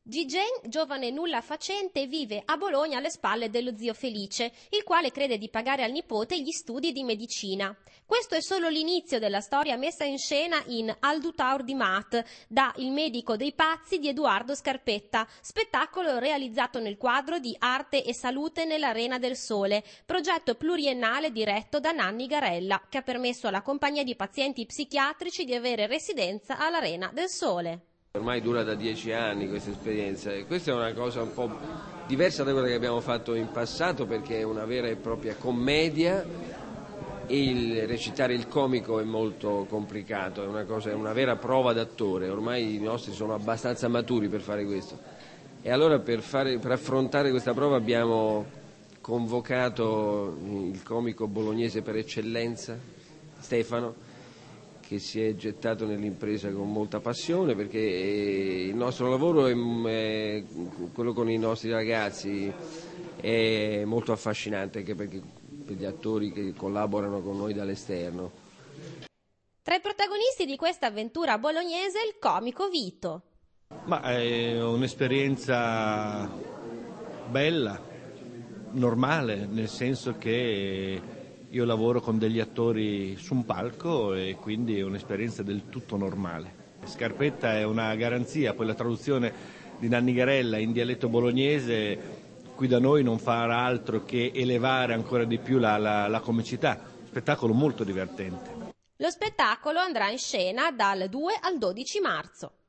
Gigien, giovane nulla facente, vive a Bologna alle spalle dello zio Felice, il quale crede di pagare al nipote gli studi di medicina. Questo è solo l'inizio della storia messa in scena in Al Dutaur di Mat, da Il medico dei pazzi di Edoardo Scarpetta, spettacolo realizzato nel quadro di Arte e Salute nell'Arena del Sole, progetto pluriennale diretto da Nanni Garella, che ha permesso alla compagnia di pazienti psichiatrici di avere residenza all'Arena del Sole. Ormai dura da 10 anni questa esperienza e questa è una cosa un po' diversa da quella che abbiamo fatto in passato, perché è una vera e propria commedia e il recitare il comico è molto complicato, è una vera prova d'attore. Ormai i nostri sono abbastanza maturi per fare questo e allora per affrontare questa prova abbiamo convocato il comico bolognese per eccellenza, Stefano, che si è gettato nell'impresa con molta passione, perché il nostro lavoro è quello con i nostri ragazzi è molto affascinante, anche per gli attori che collaborano con noi dall'esterno. Tra i protagonisti di questa avventura bolognese il comico Vito. Ma è un'esperienza bella, normale, nel senso che io lavoro con degli attori su un palco e quindi è un'esperienza del tutto normale. Scarpetta è una garanzia, poi la traduzione di Nanni Garella in dialetto bolognese qui da noi non farà altro che elevare ancora di più la comicità. Spettacolo molto divertente. Lo spettacolo andrà in scena dal 2 al 12 marzo.